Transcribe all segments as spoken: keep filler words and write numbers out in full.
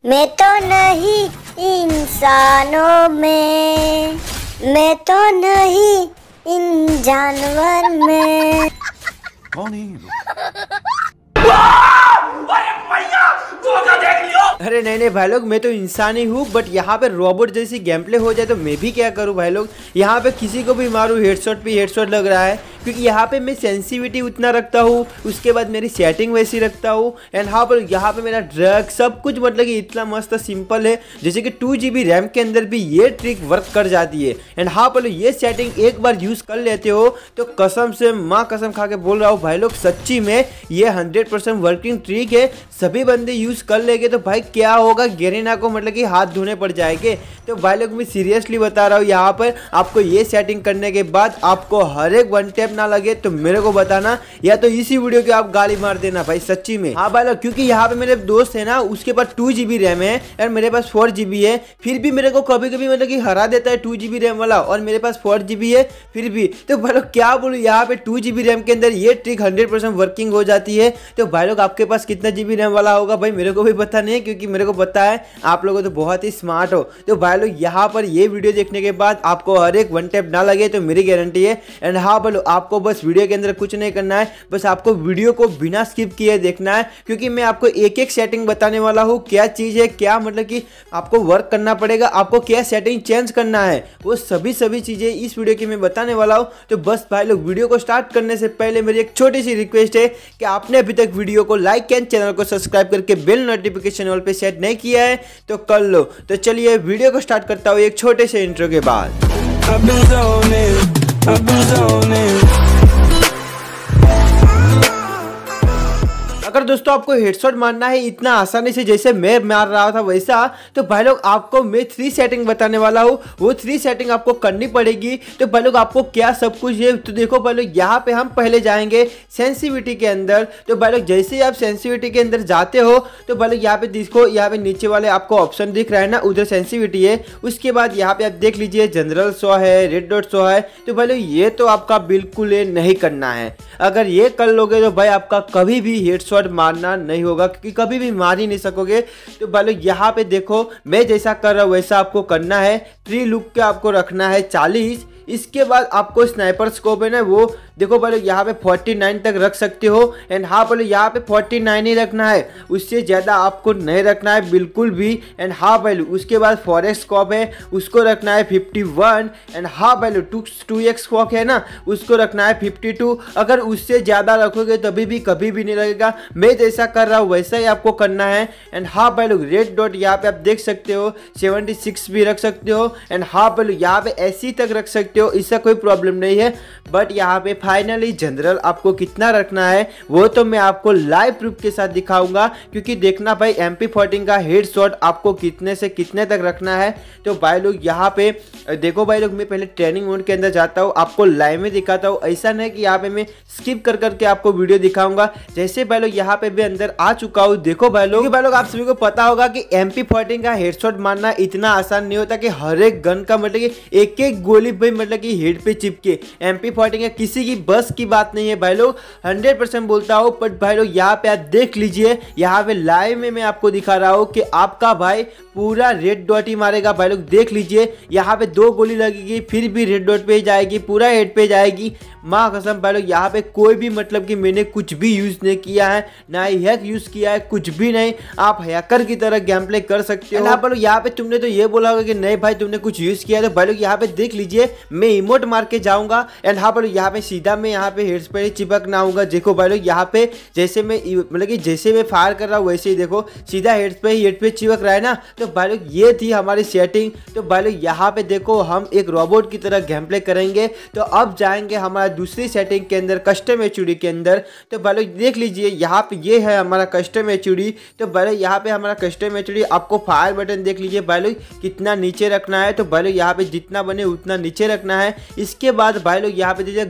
मैं तो नहीं इंसानों में, मैं तो नहीं इन जानवर में। कौन है ये लोग? अरे नहीं नहीं भाई लोग, मैं तो इंसान ही हूँ, बट यहाँ पे रोबोट जैसी गेम प्ले हो जाए तो मैं भी क्या करूँ भाई लोग। यहाँ पे किसी को भी मारूँ हेडशॉट पे हेडशॉट लग रहा है, क्योंकि यहाँ पे मैं सेंसिटिविटी उतना रखता हूँ, उसके बाद मेरी सेटिंग वैसी रखता हूँ। एंड हाँ पर यहाँ पे मेरा ड्रग सब कुछ मतलब कि इतना मस्त सिंपल है, जैसे कि टू जी बी रैम के अंदर भी ये ट्रिक वर्क कर जाती है। एंड हाँ पर ये सेटिंग एक बार यूज़ कर लेते हो तो कसम से माँ कसम खा के बोल रहा हूँ भाई लोग, सच्ची में ये हंड्रेड परसेंट वर्किंग ट्रिक है। सभी बंदे यूज़ कर लेंगे तो भाई क्या होगा, गेरिना को मतलब कि हाथ धोने पड़ जाएंगे। तो भाई लोग मैं सीरियसली बता रहा हूँ, यहाँ पर आपको ये सेटिंग करने के बाद आपको हर एक वन टैप ना लगे तो मेरे को बताना, या तो इसी वीडियो की आप गाली मार देना भाई सच्ची में। हाँ भाई लोग, क्योंकि यहाँ पे मेरे दोस्त है ना, उसके पास टू जी बी रैम है और मेरे पास फोर जी बी है, फिर भी मेरे को कभी कभी मतलब कि हरा देता है टू जी बी रैम वाला, और मेरे पास फोर जी बी है फिर भी। तो भाई लोग क्या बोलूँ, यहाँ पे टू जी बी रैम के अंदर ये ट्रिक हंड्रेड परसेंट वर्किंग हो जाती है। तो भाई लोग आपके पास कितना जी बी रैम वाला होगा भाई मेरे को भी पता नहीं है, क्योंकि मेरे को पता है आप लोगों तो बहुत ही स्मार्ट हो। तो भाई लोग यहाँ पर ये वीडियो देखने के बाद आपको हर एक वन टैप ना लगे तो मेरी गारंटी है। एंड हाँ बोलो, आपको बस वीडियो के अंदर कुछ नहीं करना है, बस आपको वीडियो को बिना स्किप किए देखना है, क्योंकि मैं आपको एक एक सेटिंग बताने वाला हूँ, क्या चीज़ है, क्या मतलब कि आपको वर्क करना पड़ेगा, आपको क्या सेटिंग चेंज करना है, वो सभी सभी चीज़ें इस वीडियो की मैं बताने वाला हूँ। तो बस भाई लोग वीडियो को स्टार्ट करने से पहले मेरी एक छोटी सी रिक्वेस्ट है कि आपने अभी तक वीडियो को लाइक एंड चैनल को सब्सक्राइब करके बेल नोटिफिकेशन ऑल पे सेट नहीं किया है तो कर लो। तो चलिए वीडियो को स्टार्ट करता हूँ एक छोटे से इंट्रो के बाद। अगर दोस्तों आपको हेडशॉट मारना है इतना आसानी से जैसे मैं मार रहा था वैसा, तो भाई लोग आपको मैं थ्री सेटिंग बताने वाला हूँ, वो थ्री सेटिंग आपको करनी पड़ेगी। तो भाई लोग आपको क्या सब कुछ है, तो देखो भाई लोग यहाँ पे हम पहले जाएंगे सेंसिटिविटी के अंदर। तो भाई लोग जैसे ही आप सेंसिटिविटी के अंदर जाते हो तो भाई लोग यहाँ पे देखो, यहाँ पे नीचे वाले आपको ऑप्शन दिख रहा है ना, उधर सेंसिटिविटी है। उसके बाद यहाँ पे आप देख लीजिए जनरल शो है, रेड डॉट शो है। तो भाई लोग ये तो आपका बिल्कुल नहीं करना है, अगर ये कर लोगे तो भाई आपका कभी भी हेडशॉट मारना नहीं होगा, क्योंकि कभी भी मार ही नहीं सकोगे। तो भाई लोग यहाँ पे देखो, मैं जैसा कर रहा हूँ वैसा आपको करना है। ट्री लुक के आपको रखना है चालीस। इसके बाद आपको स्नाइपर स्कोप है ना, वो देखो भाई लोग यहाँ पे उनचास तक रख सकते हो। एंड हाँ भाई लोग यहाँ पे उनचास ही रखना है, उससे ज़्यादा आपको नहीं रखना है बिल्कुल भी। एंड हाँ भाई लोग उसके बाद फॉरेस्ट स्कोप है उसको रखना है इक्यावन। एंड हाँ भाई लोग टू टू एक्स स्कोप है ना, उसको रखना है बावन। अगर उससे ज़्यादा रखोगे तभी भी कभी भी नहीं लगेगा, मैं जैसा कर रहा हूँ वैसा ही आपको करना है। एंड हाँ भाई लोग रेड डॉट यहाँ पे आप देख सकते हो छिहत्तर भी रख सकते हो। एंड हाँ भाई लोग यहाँ पे एसी तक रख सकते हो, इसका कोई प्रॉब्लम नहीं है। बट यहाँ पे फाइनली जनरल आपको कितना रखना है वो तो मैं आपको लाइव प्रूफ के साथ दिखाऊंगा, क्योंकि देखना भाई एम पी फोर्टीन का हेडशॉट आपको कितने से कितने तक रखना है। तो भाई लोग यहाँ पे देखो भाई लोग, मैं पहले ट्रेनिंग मोड के अंदर जाता हूँ, आपको लाइव में दिखाता हूँ। ऐसा नहीं कि यहाँ पे मैं स्किप कर करके आपको वीडियो दिखाऊंगा। जैसे भाई लोग यहाँ पे भी अंदर आ चुका हूँ, देखो भाई लोग भाई लोग आप सभी को पता होगा कि एम पी फोर्टीन का हेडशॉट मारना इतना आसान नहीं होता, कि हर एक गन का मतलब कि एक एक गोली भाई मतलब कि हेड पे चिपके। एम पी फोर्टीन का किसी की बस की बात नहीं है भाई लोग, हंड्रेड परसेंट बोलता हूँ। बट भाई लोग यहाँ पे आप देख लीजिए, यहाँ पे लाइव में मैं आपको दिखा रहा हूँ कि आपका भाई पूरा रेड डॉट ही मारेगा। भाई लोग देख लीजिए, यहाँ पे दो गोली लगेगी फिर भी रेड डॉट पे ही जाएगी, पूरा हेड पे जाएगी। माँ कसम भाई लोग यहाँ पे कोई भी मतलब कि मैंने कुछ भी यूज़ नहीं किया है, ना ही हैक यूज़ किया है, कुछ भी नहीं। आप हैकर की तरह गेम प्ले कर सकते हो। भाई लोग यहाँ पे तुमने तो ये बोला होगा कि नहीं भाई तुमने कुछ यूज़ किया है, तो भाई लोग यहाँ पे देख लीजिए, मैं इमोट मार के जाऊँगा। एंड हाँ भाई लोग यहाँ पे सीधा मैं यहाँ पे हेड्स पे ही चिपकना होगा। देखो भाई लोग यहाँ पे जैसे मैं मतलब कि जैसे मैं फायर कर रहा हूँ वैसे ही देखो सीधा हेड्स पे ही हेड पे चिपक रहा है ना। तो भाई लोग ये थी हमारी सेटिंग। तो भाई लोग यहाँ पे देखो हम एक रोबोट की तरह गेम प्ले करेंगे। तो अब जाएंगे हमारा दूसरी सेटिंग के अंदर, कस्टम एचडी के अंदर। तो भाई लोग देख लीजिए यहाँ पे ये है हमारा कस्टम एचडी। तो भाई लोग यहाँ पे हमारा कस्टम एचडी, आपको फायर बटन देख लीजिए भाई लोग कितना नीचे रखना है। तो भाई लोग यहाँ पे जितना बने उतना नीचे रखना है। इसके बाद भाई लोग यहाँ पे दीजिए गन का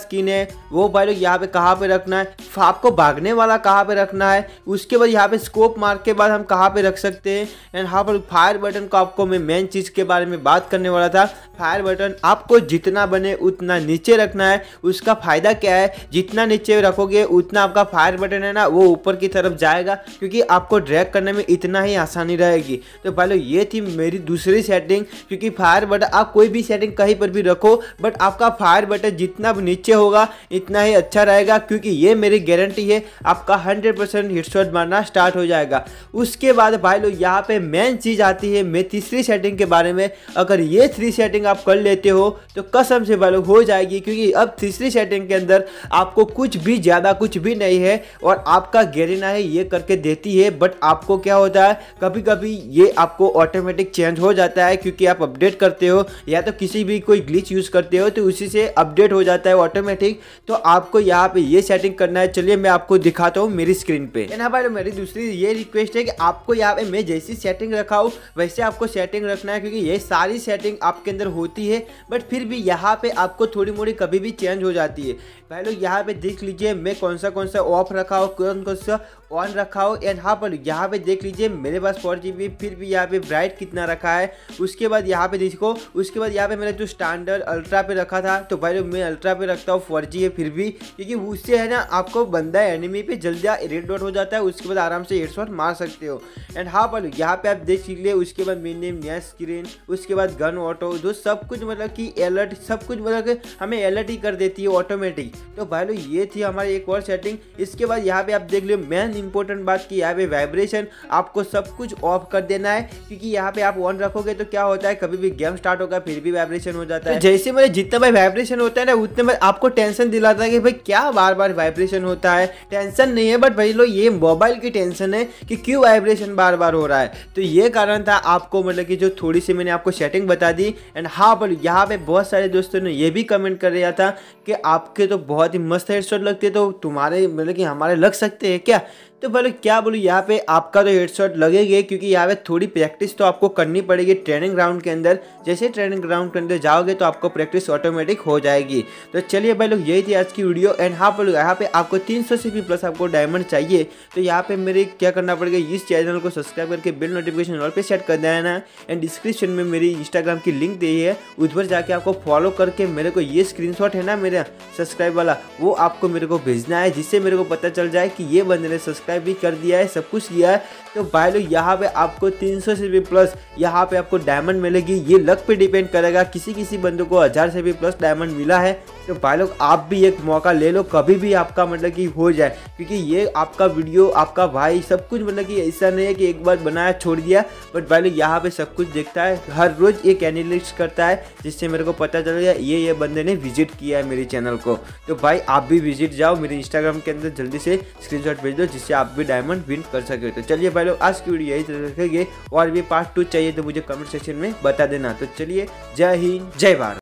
स्किन है वो भाई लोग यहाँ पे कहाँ पे रखना है, आपको भागने वाला कहाँ पे रखना है, उसके बाद यहाँ पे स्कोप मार के बाद हम कहाँ पे रख सकते हैं। एंड यहाँ पर फायर बटन को आपको मैं मेन चीज़ के बारे में बात करने वाला था। फायर बटन आपको जितना बने उतना नीचे रखना है। उसका फ़ायदा क्या है, जितना नीचे रखोगे उतना आपका फायर बटन है ना वो ऊपर की तरफ जाएगा, क्योंकि आपको ड्रैग करने में इतना ही आसानी रहेगी। तो भाई लोग ये थी मेरी दूसरी सेटिंग, क्योंकि फायर बटन आप कोई भी सेटिंग कहीं पर भी रखो बट आपका फायर बटन जितना नीचे होगा इतना ही अच्छा रहेगा, क्योंकि ये मेरी गारंटी है आपका हंड्रेड परसेंट हेडशॉट मारना स्टार्ट हो जाएगा। उसके बाद भाई लोग यहाँ पे मेन चीज़ आती है मैं तीसरी सेटिंग के बारे में। अगर ये थ्री सेटिंग आप कर लेते हो तो कसम से भाई लोग हो जाएगी, क्योंकि अब तीसरी सेटिंग के अंदर आपको कुछ भी ज़्यादा कुछ भी नहीं है और आपका गैरिना है ये करके देती है। बट आपको क्या होता है कभी कभी ये आपको ऑटोमेटिक चेंज हो जाता है, क्योंकि आप अपडेट करते हो या तो किसी भी कोई ग्लिच यूज़ करते हो तो उसी से अपडेट हो जाता है ऑटोमेटिक। तो आपको यहाँ पे ये सेटिंग करना है। चलिए मैं आपको दिखाता हूँ मेरी स्क्रीन पे। ना भाई मेरी दूसरी ये रिक्वेस्ट है कि आपको यहाँ पे मैं जैसी सेटिंग रखा हूँ वैसे आपको सेटिंग रखना है, क्योंकि ये सारी सेटिंग आपके अंदर होती है बट फिर भी यहाँ पे आपको थोड़ी मोड़ी कभी भी चेंज हो जाती है। भाई लोग यहाँ पे देख लीजिए मैं कौन सा कौन सा ऑफ रखा हो, कौन कौन सा ऑन रखा हो। एंड यहाँ पर यहाँ पे देख लीजिए मेरे पास फोर जी बी, फिर भी यहाँ पे ब्राइट कितना रखा है। उसके बाद यहाँ पे देखो, उसके बाद यहाँ पे मेरा जो स्टैंडर्ड अल्ट्रा पे रखा था तो भाई लोग मैं अल्ट्रा पे रखता हूँ, फोर जी है फिर भी, क्योंकि उससे है ना आपको बंदा एनिमी पे जल्दी रेड डॉट हो जाता है, उसके बाद आराम से हेडशॉट मार सकते हो। एंड हाँ पर यहाँ पे आप देख लीजिए, उसके बाद मेन नेम नया स्क्रीन, उसके बाद गन ऑटो, जो सब कुछ मतलब कि अलर्ट सब कुछ मतलब कि हमें अलर्ट ही कर देती है ऑटोमेटिक। तो भाई लोग ये थी हमारी एक और सेटिंग। इसके बाद यहाँ पे आप देख लो मेन इंपॉर्टेंट बात की यहाँ पे वाइब्रेशन आपको सब कुछ ऑफ कर देना है, क्योंकि यहाँ पे आप ऑन रखोगे तो क्या होता है कभी भी गेम स्टार्ट होगा फिर भी वाइब्रेशन हो जाता है। तो जैसे मेरे जितना भाई वाइब्रेशन होता है ना उतने में आपको टेंशन दिलाता है कि भाई क्या बार बार वाइब्रेशन होता है। टेंशन नहीं है बट भाई लोग ये मोबाइल की टेंशन है कि क्यों वाइब्रेशन बार बार हो रहा है। तो ये कारण था आपको मतलब कि जो थोड़ी सी मैंने आपको सेटिंग बता दी। एंड हाँ पर यहाँ पे बहुत सारे दोस्तों ने ये भी कमेंट कर दिया था कि आपके तो बहुत ही मस्त हेडशॉट लगते, तो तुम्हारे मतलब कि हमारे लग सकते हैं क्या। तो बोले क्या बोलूँ, यहाँ पे आपका तो हेडशॉट लगेगा, क्योंकि यहाँ पे थोड़ी प्रैक्टिस तो आपको करनी पड़ेगी ट्रेनिंग ग्राउंड के अंदर। जैसे ट्रेनिंग ग्राउंड के अंदर जाओगे तो आपको प्रैक्टिस ऑटोमेटिक हो जाएगी। तो चलिए भाई लोग यही थी आज की वीडियो। एंड हाँ बोलो यहाँ पे आपको तीन सौ से भी प्लस आपको डायमंड चाहिए तो यहाँ पे मेरे क्या करना पड़ेगा, इस चैनल को सब्सक्राइब करके बेल नोटिफिकेशन ऑल पे सेट कर देना। एंड डिस्क्रिप्शन में मेरी इंस्टाग्राम की लिंक दी है, उस पर जाके आपको फॉलो करके मेरे को ये स्क्रीनशॉट है ना मेरा सब्सक्राइब वाला वो आपको मेरे को भेजना है, जिससे मेरे को पता चल जाए कि ये बंदे ने सब्सक्राइब भी कर दिया है, सब कुछ किया है। तो भाई लोग यहाँ पे आपको तीन सौ से भी प्लस यहाँ पे आपको डायमंड मिलेगी। ये लक पे डिपेंड करेगा, किसी किसी बंदों को हजार से भी प्लस डायमंड मिला है। तो भाई लोग आप भी एक मौका ले लो, कभी भी आपका मतलब कि हो जाए, क्योंकि ये आपका वीडियो आपका भाई सब कुछ मतलब कि ऐसा नहीं है कि एक बार बनाया छोड़ दिया। बट भाई लोग यहाँ पे सब कुछ देखता है, हर रोज एक एनालिस्ट करता है, जिससे मेरे को पता चल गया ये ये बंदे ने विजिट किया है मेरे चैनल को। तो भाई आप भी विजिट जाओ मेरे इंस्टाग्राम के अंदर, जल्दी से स्क्रीनशॉट भेज दो जिससे आप भी डायमंड विन कर सके। तो चलिए भाई लोग आज की वीडियो यही रखेंगे, और भी पार्ट टू चाहिए तो मुझे कमेंट सेक्शन में बता देना। तो चलिए जय हिंद जय भारत।